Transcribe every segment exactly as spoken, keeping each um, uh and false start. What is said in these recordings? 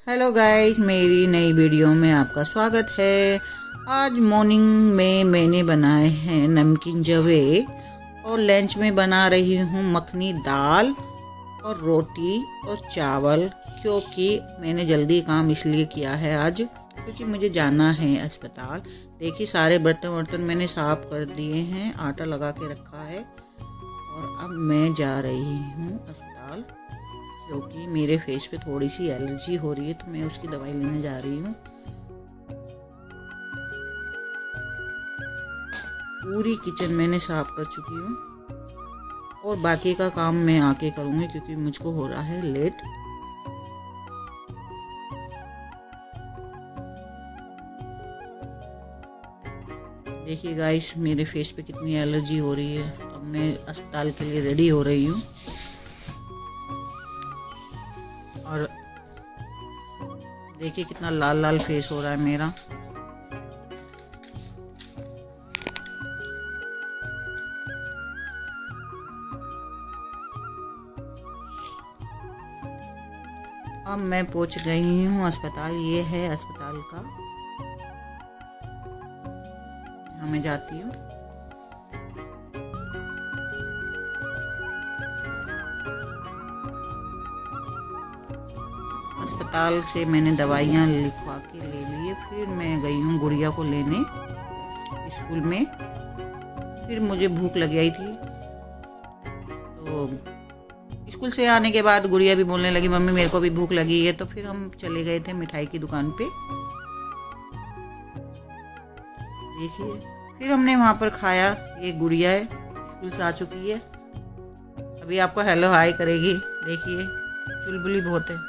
Hello guys, मेरी नई video में आपका स्वागत है। आज मॉर्निंग में मैंने बनाए हैं नमकीन जवे और लंच में बना रही हूँ मखनी दाल और रोटी और चावल, क्योंकि मैंने जल्दी काम इसलिए किया है आज क्योंकि मुझे जाना है अस्पताल। देखिए सारे बर्तन वर्तन मैंने साफ कर दिए हैं, आटा लगा के रखा है और अब मैं जा रही हूँ अस्पताल क्योंकि मेरे फेस पे थोड़ी सी एलर्जी हो रही है, तो मैं उसकी दवाई लेने जा रही हूँ। पूरी किचन मैंने साफ कर चुकी हूँ और बाकी का काम मैं आके करूँगी क्योंकि मुझको हो रहा है लेट। देखिए गाइस, मेरे फेस पे कितनी एलर्जी हो रही है। अब मैं अस्पताल के लिए रेडी हो रही हूँ और देखिए कितना लाल लाल फेस हो रहा है मेरा। अब मैं पहुंच गई हूँ अस्पताल। ये है अस्पताल का, यहाँ मैं जाती हूँ। अस्पताल से मैंने दवाइयाँ लिखवा के ले लिए। फिर मैं गई हूँ गुड़िया को लेने स्कूल में। फिर मुझे भूख लग गई थी, तो स्कूल से आने के बाद गुड़िया भी बोलने लगी मम्मी मेरे को भी भूख लगी है, तो फिर हम चले गए थे मिठाई की दुकान पे। देखिए फिर हमने वहाँ पर खाया। ये गुड़िया है, स्कूल से आ चुकी है, अभी आपको हेलो हाय करेगी। देखिए चुलबुली बहुत है।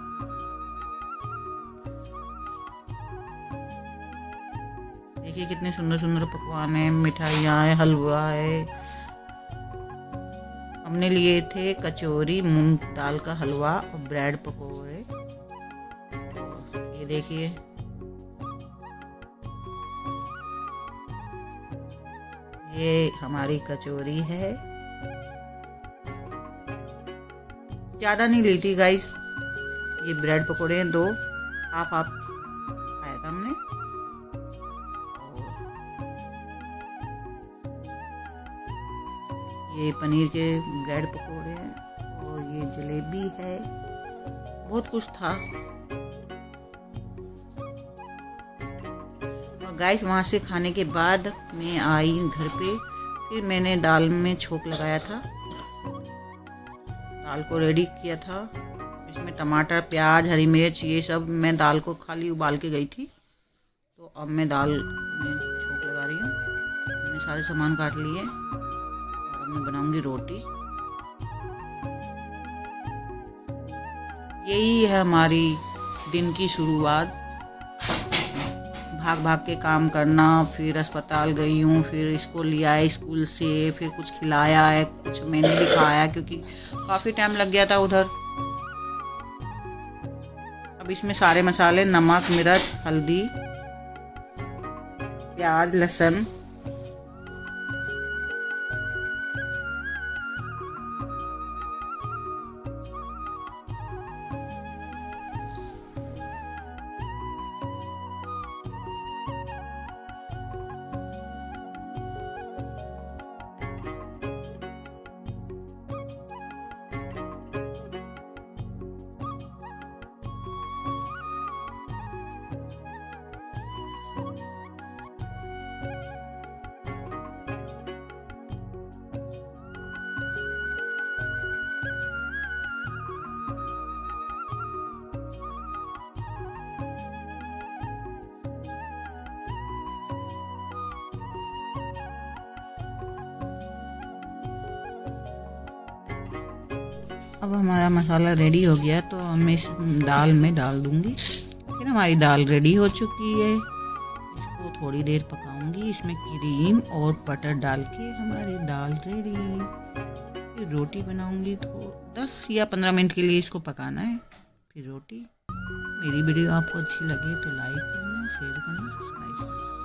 देखिए कितने सुंदर सुंदर पकवान है, मिठाइयाँ है, हलवा है। हमने लिए थे कचौरी, मूंग दाल का हलवा और ब्रेड पकौड़े। ये देखिए ये हमारी कचौरी है। ज्यादा नहीं ली थी गाइस। ये ब्रेड पकौड़े हैं दो, हाफ हाफ खाया था हमने। ये पनीर के ब्रेड पकौड़े हैं और ये जलेबी है, बहुत कुछ था। और गाइस वहाँ से खाने के बाद मैं आई घर पे। फिर मैंने दाल में छोंक लगाया था, दाल को रेडी किया था। इसमें टमाटर, प्याज, हरी मिर्च ये सब, मैं दाल को खाली उबाल के गई थी, तो अब मैं दाल में छोंक लगा रही हूँ। मैंने सारे सामान काट लिए। मैं बनाऊंगी रोटी। यही है हमारी दिन की शुरुआत, भाग भाग के काम करना। फिर अस्पताल गई हूँ, फिर इसको लिया है स्कूल से, फिर कुछ खिलाया है, कुछ मैंने भी खाया क्योंकि काफ़ी टाइम लग गया था उधर। अब इसमें सारे मसाले, नमक, मिर्च, हल्दी, प्याज, लहसुन, अब हमारा मसाला रेडी हो गया तो मैं इस दाल में डाल दूंगी। फिर हमारी दाल रेडी हो चुकी है। इसको थोड़ी देर पकाऊंगी। इसमें क्रीम और बटर डाल के हमारी दाल रेडी। फिर रोटी बनाऊंगी, तो दस या पंद्रह मिनट के लिए इसको पकाना है, फिर रोटी। मेरी वीडियो आपको अच्छी लगे तो लाइक करना, शेयर करना, सब्सक्राइब करना।